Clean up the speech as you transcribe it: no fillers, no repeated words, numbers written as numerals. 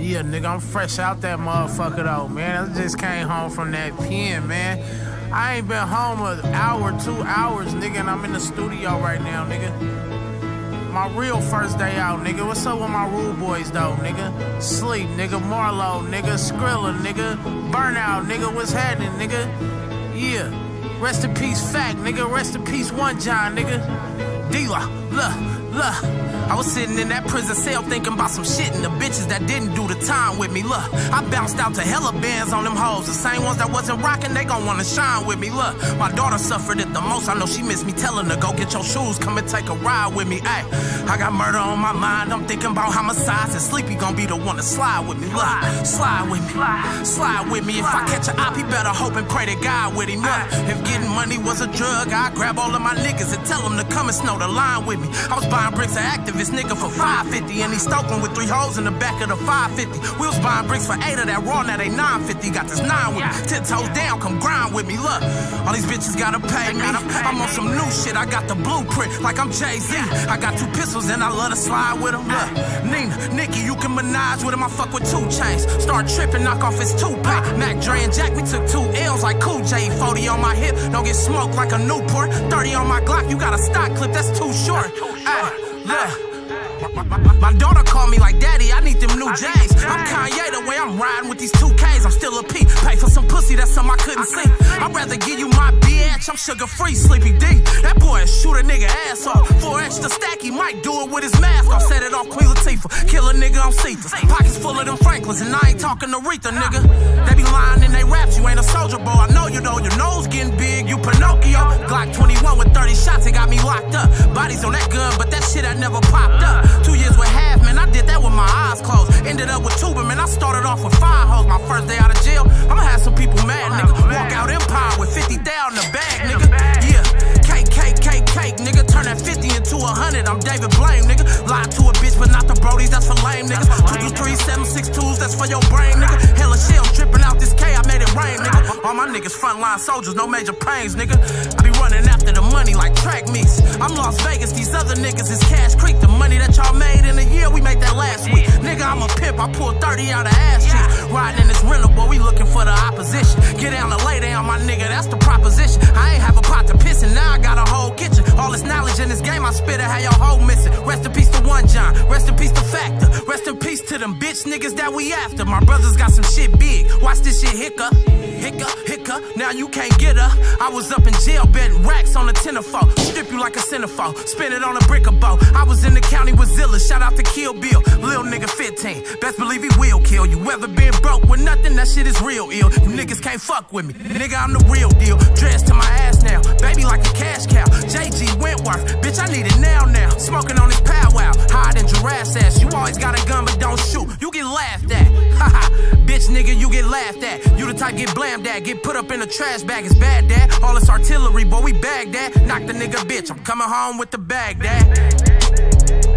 Yeah, nigga, I'm fresh out that motherfucker though, man. I just came home from that pen, man. I ain't been home an hour, 2 hours, nigga, and I'm in the studio right now, nigga. My real first day out, nigga. What's up with my rude boys, though, nigga? Sleep, nigga. Marlo, nigga. Skrilla, nigga. Burnout, nigga. What's happening, nigga? Yeah. Rest in peace, Fact, nigga. Rest in peace, One John, nigga. Dealer, look. I was sitting in that prison cell thinking about some shit and the bitches that didn't do the time with me. Look, I bounced out to hella bands on them hoes. The same ones that wasn't rocking, they gon' wanna shine with me. Look, my daughter suffered it the most. I know she missed me telling her, go get your shoes, come and take a ride with me. Ay, I got murder on my mind. I'm thinking about homicides and Sleepy gon' be the one to slide with me. Look, slide with me, slide with me. If I catch a op, he better hope and pray to God with him. Look, if getting money was a drug, I'd grab all of my niggas and tell them to come and snow the line with me. I was buying bricks of activists, nigga, for $5.50, and he stoking with 3 holes in the back of the 550. We was buying bricks for 8 of that raw, now they 950. Got this 9 with me, 10 toes down, come grind with me. Look, all these bitches gotta pay me. I'm on some new shit, I got the blueprint like I'm Jay-Z. I got 2 pistols and I love to slide with them. Look, Nina, Nicki, you can menage with him. I fuck with 2 chains. Start tripping, knock off his toupee. Mac Dre and Jack, we took 2 L's like Cool J. 40 on my hip, don't get smoked like a Newport. 30 on my Glock, you got a stock clip, that's too short. Look. My daughter called me like, Daddy, I need them new J's. I'm Kanye the way I'm riding with these 2Ks. I'm still a P. Pay for some pussy, that's something I couldn't see. I'd rather give you my bitch. I'm sugar free, Sleepy D. That boy shoot a nigga ass off. For extra stack, he might do it with his mask off. Set it off Queen Latifah. Kill a nigga on Cetus. Pockets full of them Franklins, and I ain't talking to Aretha, nigga. They be lying in they raps. You ain't a soldier, bro. I know you though. Your nose getting big, you Pinocchio. Glock 21 with 30 shots, it got me locked up. Bodies on that gun, but that shit I never popped up. 2 years with half, man, I did that with my eyes closed. Ended up with tuba, man, I started off with 5 hoes. My first day out of jail, I'ma have some people mad, nigga. Walk out Empire with 50 down in the bag, nigga. Yeah, cake, nigga. Turn that 50 into 100, I'm David Blaine, nigga. Lied to a bitch, but not the Brodies, that's for lame niggas. 2, 3, 7, 6, 2s, that's for your brain, nigga. Hella shells dripping out this K, I made it rain, nigga. All my niggas frontline soldiers, no major pains, nigga. I be running after the money like track meets. I'm Las Vegas, these other niggas is Cash Creek. The money that y'all made in a year, we made that last week. Nigga, I'm a pimp, I pulled 30 out of ass cheeks. Riding in this rental, boy, we looking for the opposition. Get down to lay down, my nigga, that's the proposition. I ain't have a pot to piss in, now I got a whole kitchen. All this knowledge in this game, I spit it, how your hoe missing. Rest in peace to One John, rest in peace to Factor. Rest in peace to them bitch niggas that we after. My brothers got some shit big, watch this shit hiccup. Now you can't get her. I was up in jail betting racks on a tenderfold. Strip you like a centerfold, spin it on a brick or bow. I was in the county with Zilla, shout out to Kill Bill. Lil nigga 15, best believe he will kill you. Ever been broke with nothing, that shit is real ill. You niggas can't fuck with me, nigga, I'm the real deal. Dressed to my ass now, baby like a cash cow. JG Wentworth, bitch, I need it now. Smoking on this powwow, hide in giraffe's ass. You always got a gun but don't shoot, you get laughed at. Haha, bitch nigga, you get laughed at. You the type get blamed at, get put up in a trash bag. It's bad, dad. All this artillery, boy, we bagged that. Knock the nigga, bitch, I'm coming home with the bag, dad.